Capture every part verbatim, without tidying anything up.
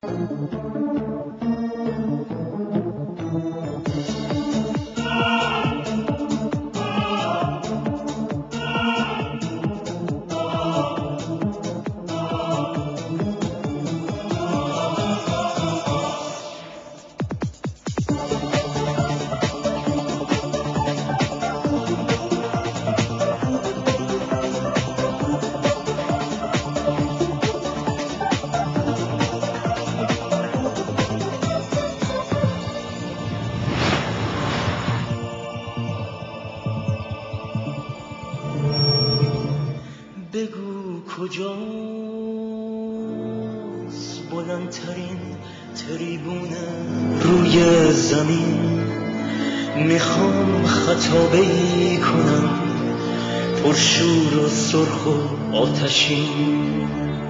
بگو کجاست بلندترین تریبونه روی زمین، میخوام خطابه‌ای کنم پرشور و سرخ و آتشین.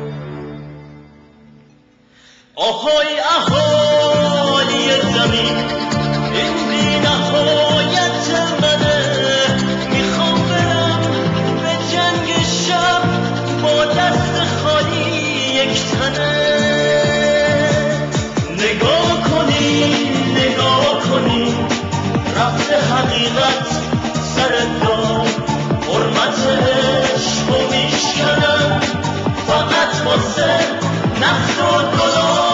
آهای اهالی زمین، این بی نهایت منه، میخوام برم به جنگ شب با دست خالی یک تنه. نگاه کنین نگاه کنین، رفت حقیقت سر دار، حرمت عشقو میشکنم فقط واسه نفت و دلار.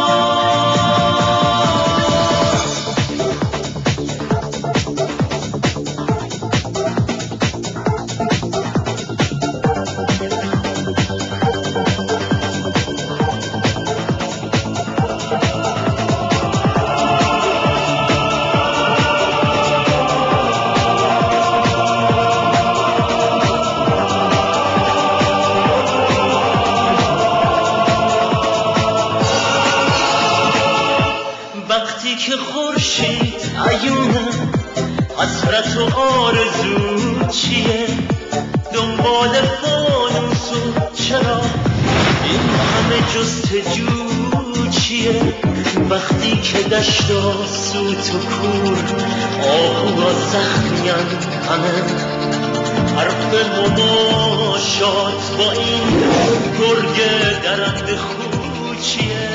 وقتی که خورشید عیونه، حسرت و آرزو چیه؟ دنبال فانوس و چرا این همه جستجو چیه؟ وقتی که دشتا سوت و کور، آهوها زخمین همه، حرف مماشات با این گرگ درنده خو چیه؟